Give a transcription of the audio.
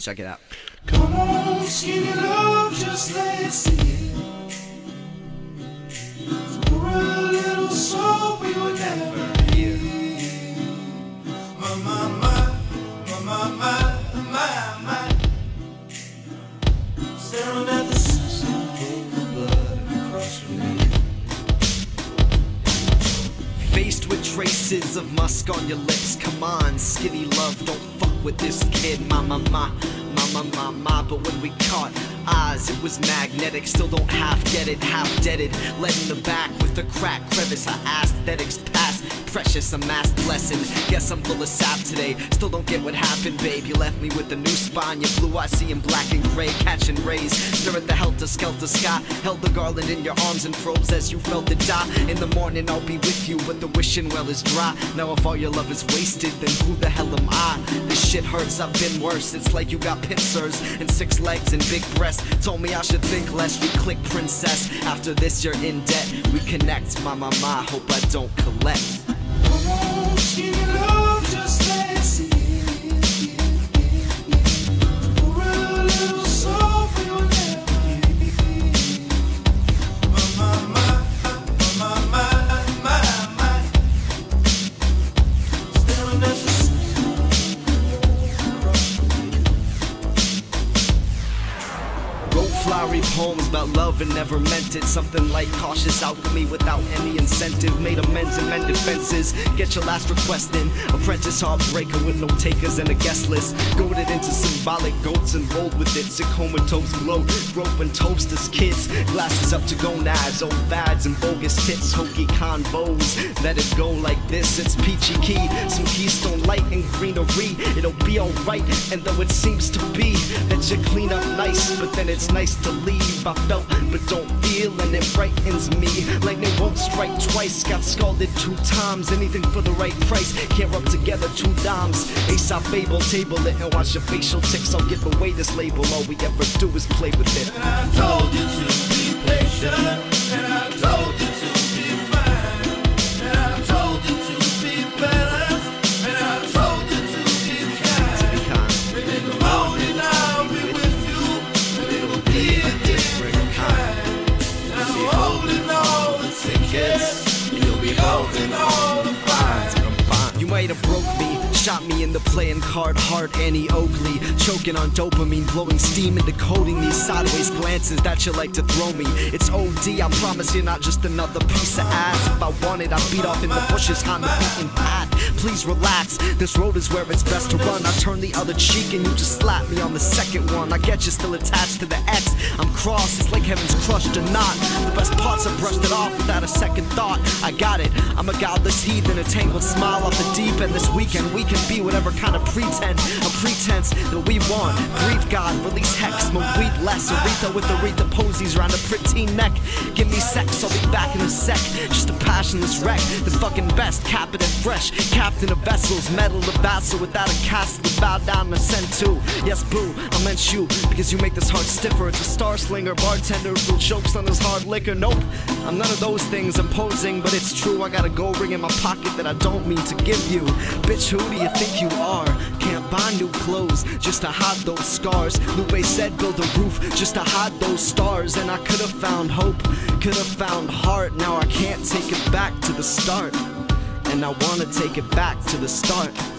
Check it out. Come on, skinny love, just let's see it. For a little soul we would never hear. My. Staring at the sun, full of blood across your knee. Faced with traces of musk on your lips, come on, skinny love, don't fuck with this kid, ma. But when we caught eyes, it was magnetic. Still don't half get it, half deaded. Led in the back with the crack crevice. Our aesthetics past precious, amassed blessing. Guess I'm full of sap today. Still don't get what happened, babe. You left me with a new spine. Your blue eyes see in black and gray, catching rays. Stare at the helter-skelter sky. Held the garland in your arms and froze as you felt it die. In the morning I'll be with you, but the wishing well is dry. Now if all your love is wasted, then who the hell am I? This shit hurts, I've been worse. It's like you got pincers and 6 legs and big breasts. Told me I should think less, we click princess. After this you're in debt, we connect, my. Hope I don't collect. Come on, skinny love, just let's see it. For a little soul we would never hear. My. Staring at the sun across your knee. Wrote flowery poems about love and never meant it. Something like cautious alchemy without any incentive. Made amends and mended fences. Get your last request in. Apprentice heartbreaker with no takers and a guest list. Goaded into symbolic goats and rolled with it. Sick comatose glow. Rope and toast as kids. Glasses up to gonads. Old fads and bogus tits. Hokey convos. Let it go like this. It's peachy key. Some keystone light and greenery. It'll be alright. And though it seems to be that you clean up nice, but then it's nice to leave. I felt but don't feel, and it brightens me. Lightning won't strike twice. Got scalded 2 times. Anything for the right price. Can't rub together 2 dimes. Aesop fable, table it and watch your facial tics. I'll give away this label. All we ever do is play with it. And I told you to be patient. And I told you to be fine. And I told you to be balanced. And I told you to be kind. And in the morning I'll be with you. And it will be a different kind. And I'm holding all the tickets. And you'll be holding all the fines. You might have broke me, shot me in the playing card heart, Annie Oakley. Choking on dopamine, blowing steam and decoding these sideways glances that you like to throw me. It's OD, I promise you're not just another piece of ass. If I wanted, I'd beat off in the bushes on the beaten path. Please relax, this road is where it's best to run. I turn the other cheek and you just slap me on the second one. I get you still attached to the X. I'm crossed, it's like heaven's crushed a knot. The best parts I brushed it off without a second thought. I got it, I'm a godless heathen, a tangled smile off the deep end. This weekend we can be whatever kind of pretend, a pretense that we want. Breathe God, release hex, smoke weed less. Aretha with Aretha posies around a pretty neck. Give me sex, I'll be back in a sec. Just a passionless wreck, the fucking best, cap it and fresh. Captain of vessels, metal of vassal without a castle to bow down and ascend to. Yes, boo, I meant you, because you make this heart stiffer. It's a star slinger, bartender who still chokes on his hard liquor. Nope, I'm none of those things I'm posing, but it's true. I got a gold ring in my pocket that I don't mean to give you. Bitch, who do you think you are? Can't buy new clothes just to hide those scars. Lupe said build a roof just to hide those stars. And I could have found hope, could have found heart. Now I can't take it back to the start, and I wanna take it back to the start.